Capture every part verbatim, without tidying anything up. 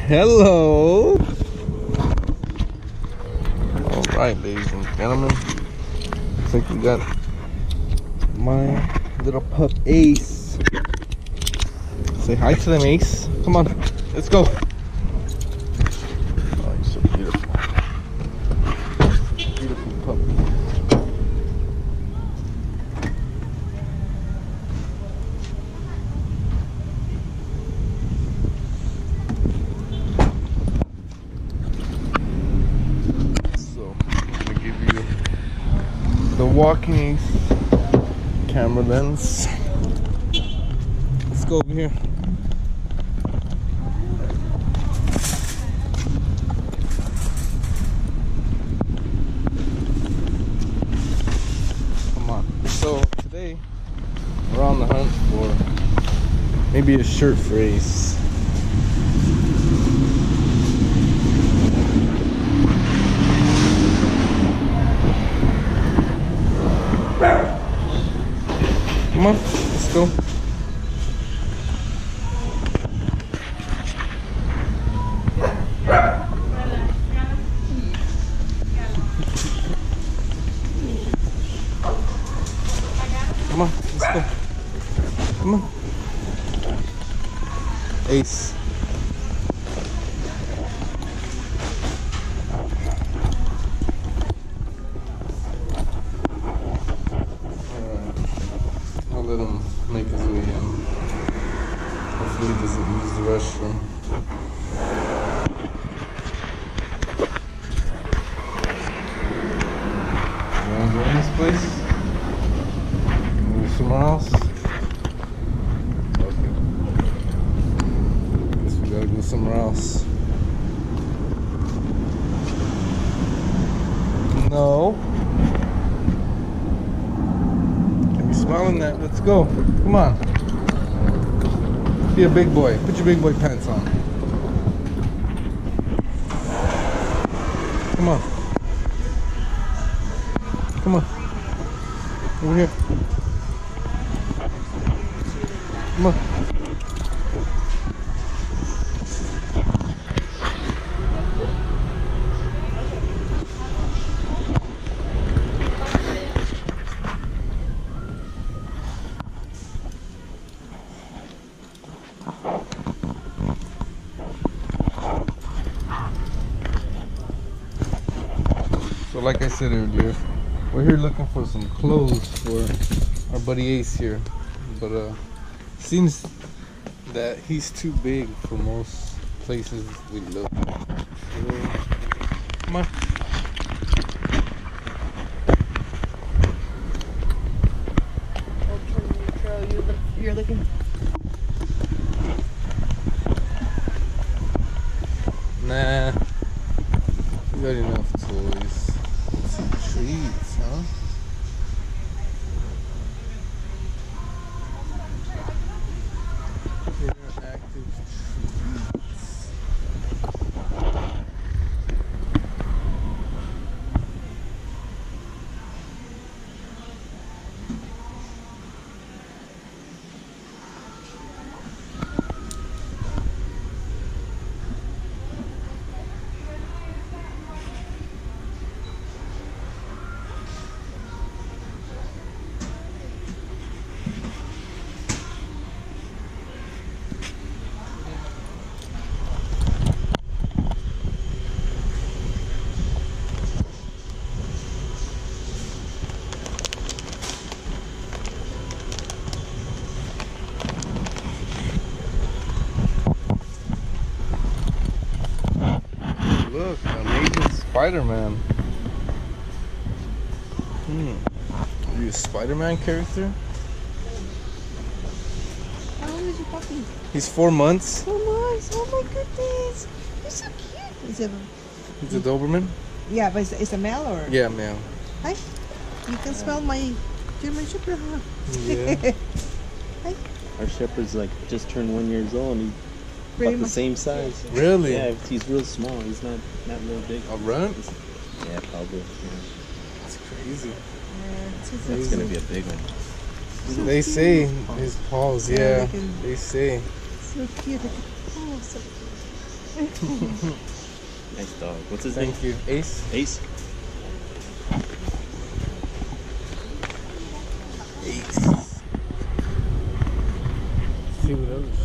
Hello. All right, ladies and gentlemen. Looks like we got my little pup Ace. Say hi to them, Ace. Come on, let's go. Oh, you're so beautiful. Beautiful puppy. The walking Ace camera lens. Let's go over here. Come on. So today we're on the hunt for maybe a shirt for Ace. Come on, let's go. Come on, let's go. Come on. Ace. Let him make his way in. Hopefully he doesn't use the restroom. You wanna go in this place? Move somewhere else? Okay. Guess we gotta go somewhere else. No. Smiling that, let's go. Come on. Be a big boy. Put your big boy pants on. Come on. Come on. Over here. Come on. So like I said earlier, we're here looking for some clothes for our buddy Ace here, but uh, seems that he's too big for most places we look. So, come on. You're looking. Nah, we got enough toys. Treats, huh? Interactive treats. Look, amazing Spider-Man. Hmm. Are you a Spider-Man character? How old is your puppy? He's four months. Four months. Oh my goodness. You're so cute. Is it? He's a Doberman? Yeah, but it's, it's a male or? Yeah, male. Hi. You can smell my German Shepherd, huh? Yeah. Hi. Our Shepherd's like just turned one years old and he's Pretty about much. the same size. Really? Yeah, he's real small. He's not not real big. A runt? Yeah, probably. Yeah. That's crazy. Yeah, it's just It's gonna be a big one. so They cute. say his paws, Yeah, yeah. they can- They say. So cute. Oh, so cute. Nice dog. What's his Thank name? you. Ace? Ace? Ace. See what else?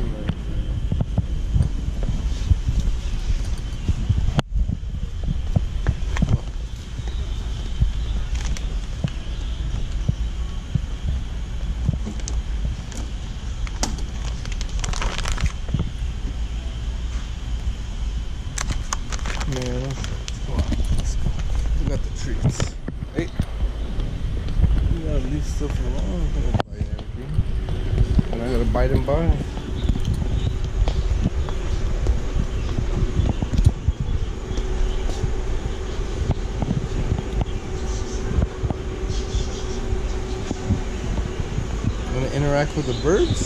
Man, come on, let's go. We got the treats. Hey, you gotta leave stuff alone. I'm gonna buy everything. And I gotta bite and buy. I'm gonna interact with the birds.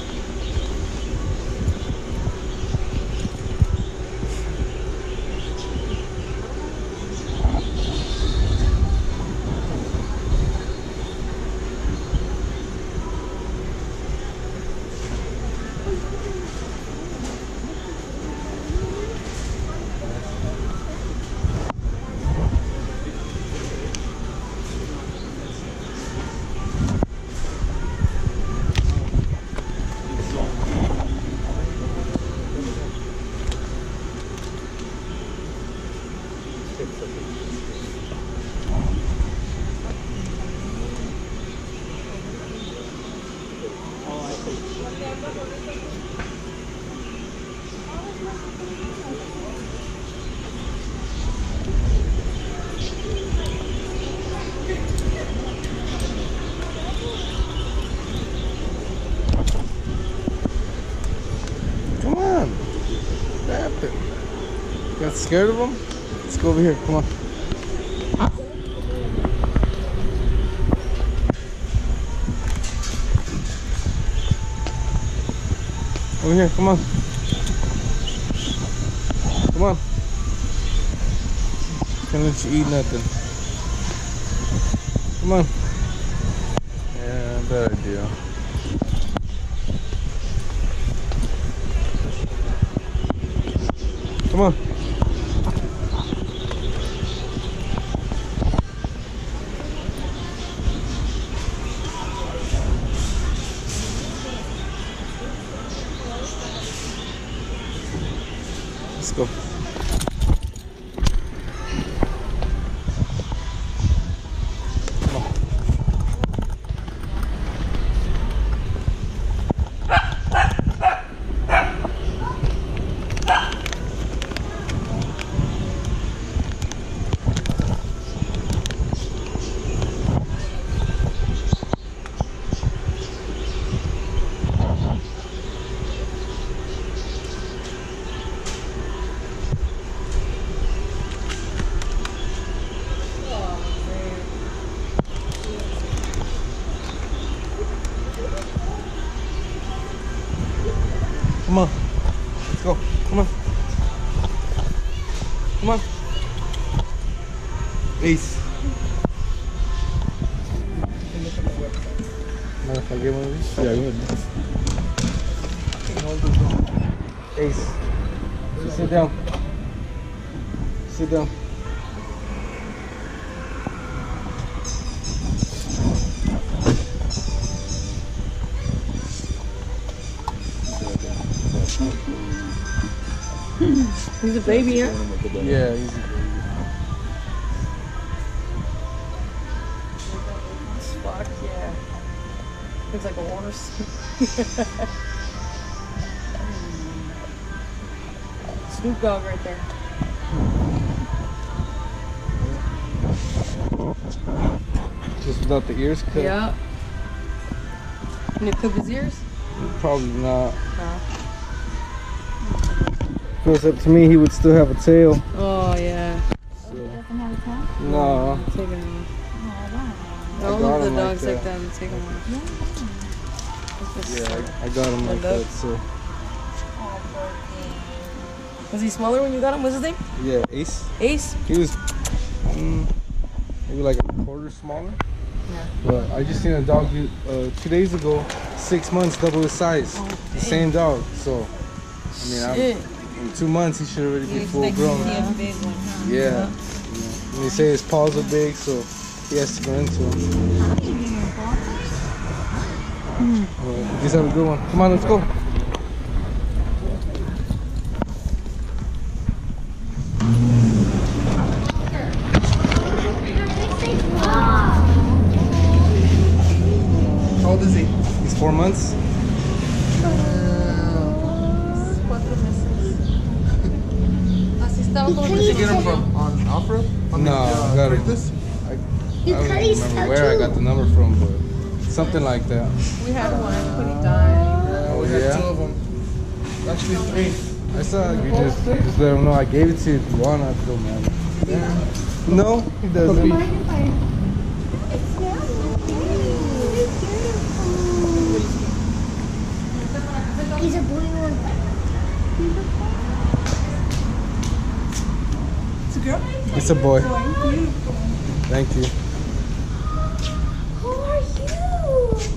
Come on. What happened? You got scared of him? Let's go over here. Come on. Over here. Come on. Come on. Can't let you eat nothing. Come on. Yeah, bad idea. Come on. Let's go. Come on. Come on. Let's go. Come on. Come on. Ace. Mind if I get one of these? Yeah, good. Ace. Sit down. Sit down. He's a baby, yeah? Yeah, he's a baby. Fuck yeah. Looks like a horse. Snoop Dogg right there. Just without the ears cut? Yeah. Can you clip his ears? Probably not. No. If it was up to me, he would still have a tail. Oh, yeah. So, Doesn't have a tail? no. Take him off. Oh, wow. All got of the him like dogs like that. that and take them off. Yeah. Yeah, I, I got him like Linda? that, so. Oh, poor thing. Was he smaller when you got him? What's his name? Yeah, Ace. Ace? He was mm, maybe like a quarter smaller. Yeah. But I just seen a dog uh, two days ago, six months, double his size. Oh, The same dog. So, I mean, Shit. I'm, in two months he should already be You full expect grown. to see a big one, huh? Yeah. And they say his paws are big, so he has to go into them. Well, just have a good one. Come on, let's go. How old is he? He's four months. Where'd you get him from? On Alfred? On no, the, uh, I got it. This? I, I don't remember where I got the number from, but something like that. We had one, but he died. Oh, we yeah? had two of them. Actually, three. I saw you just, just let him know I gave it to you if you want. I feel mad. Yeah. No, he doesn't. He's a boy or It's a girl? It's a boy. Beautiful. Thank you. who are you?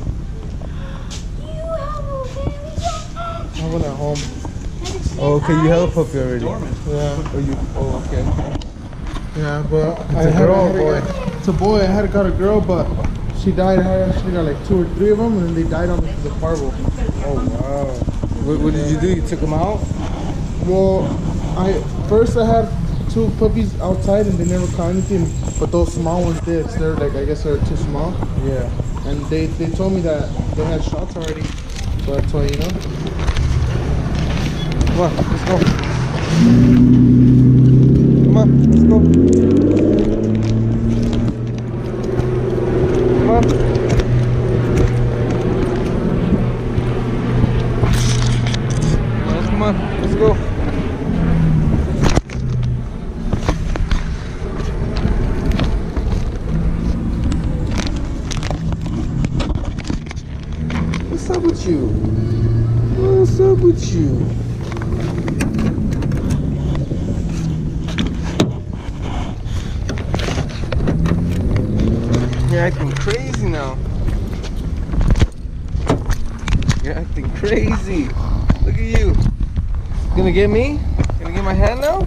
You have a very I went at home. Oh, okay, you have a puppy already. Doberman. Yeah. Oh, you, oh, okay. Yeah, but It's I a had- girl I or had boy? got- It's a boy. I had got a girl, but she died. I had actually got like two or three of them, and then they died on me because of parvo. Oh, wow. What, what did you do? You took them out? Well, I first I had two puppies outside, and they never caught anything. But those small ones did. So they're like, I guess they're too small. Yeah. And they they told me that they had shots already. So that's why, you know. Come on, let's go. Come on, let's go. Come on. Well, come on, let's go. What's up with you? What's up with you? You're acting crazy now. You're acting crazy. Look at you. Gonna get me? Gonna get my hand now?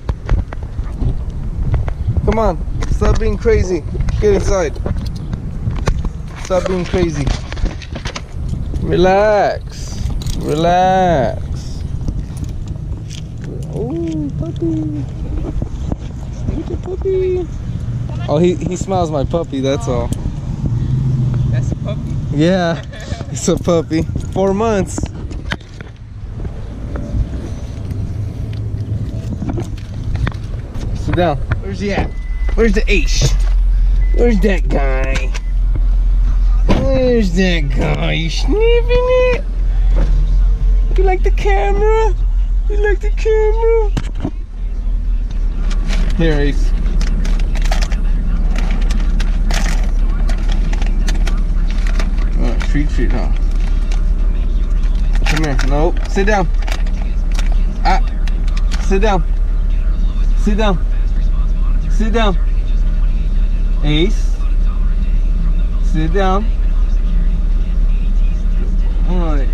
Come on. Stop being crazy. Get inside. Stop being crazy. Relax. Relax. Oh, puppy. Look at puppy. Oh, he, he smells my puppy, that's all. That's a puppy? Yeah, it's a puppy. Four months. Sit down. Where's he at? Where's the ace? Where's that guy? Where's that guy? You sniffing it? You like the camera? You like the camera? Here, Ace. Oh, treat, treat, huh? Come here. Nope. Sit down. Ah. Sit down. Sit down. Sit down. Ace. Sit down. Alright.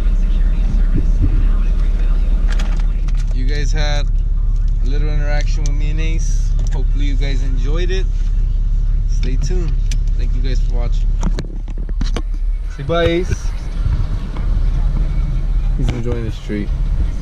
You guys had a little interaction with me and Ace. Hopefully you guys enjoyed it. Stay tuned. Thank you guys for watching. Say bye, Ace. He's enjoying this treat.